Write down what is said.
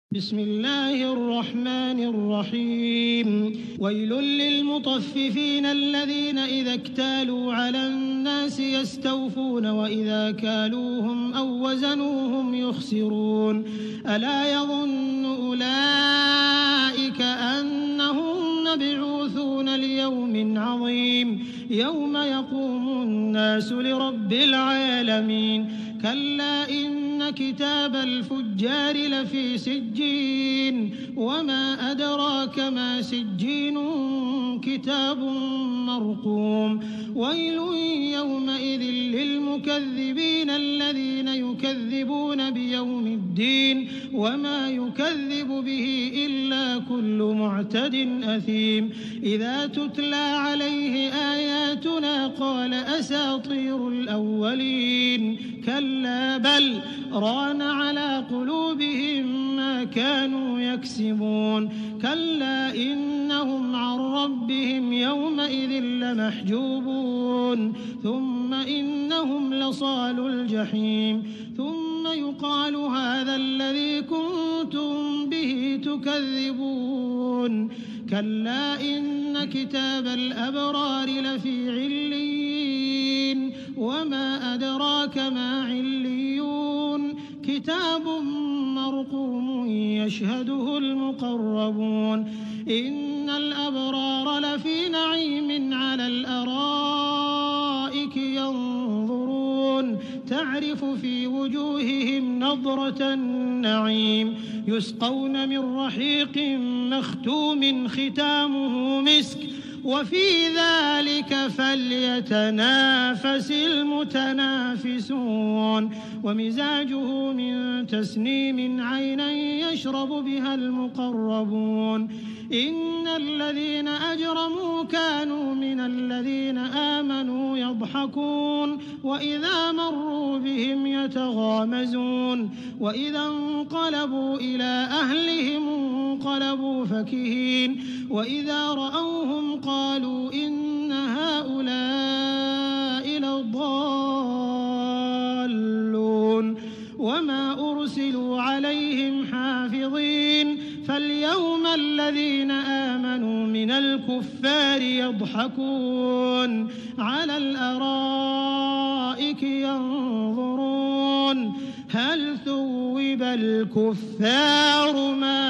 بسم الله الرحمن الرحيم. ويل للمطففين الذين إذا اكتالوا على الناس يستوفون وإذا كالوهم أو وزنوهم يخسرون. ألا يظن أولئك أنهم مبعوثون ليوم عظيم يوم يقوم الناس لرب العالمين. كلا إن كتاب الفجار لفي سجين وما أدراك ما سجين كتاب مرقوم. ويل يومئذ للمكذبين الذين يكذبون بيوم الدين وما يكذب به إلا كل معتد أثيم. إذا تتلى عليه آياتنا قال أساطير الأولين. كلا بل ران على قلوبهم ما كانوا يكسبون. كلا إنهم عن ربهم يومئذ لمحجوبون. ثم إنهم لصال الجحيم. ثم يقال هذا الذي كنتم به تكذبون. كلا إن كتاب الأبرار لفي عليين وما أدراك ما عليون. كتاب مرقوم يشهده المقربون. إن الأبرار لفي نعيم على الأرائك ينظرون تعرف في وجوههم نضرة النعيم. يسقون من رحيق مختوم ختامه مسك وفي ذلك فليتنافس المتنافسون. ومزاجه من تسنيم عينا يشرب بها المقربون. إن الذين أجرموا كانوا من الذين آمنوا يضحكون وإذا مروا بهم يتغامزون وإذا انقلبوا إلى أهلهم انقلبوا فكهين وإذا رأوهم قالوا إن هؤلاء لضالون وما أرسلوا عليهم حافظين. فاليوم الذين آمنوا من الكفار يضحكون على الأرائك ينظرون هل ثوب الكفار ما